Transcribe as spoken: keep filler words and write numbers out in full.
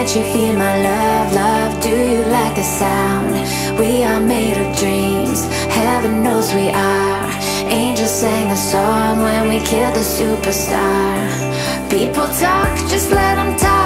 that you feel my love, love? Do you like the sound? We are made of dreams, heaven knows we are. Angels sang a song when we killed the superstar. People talk, just let them talk.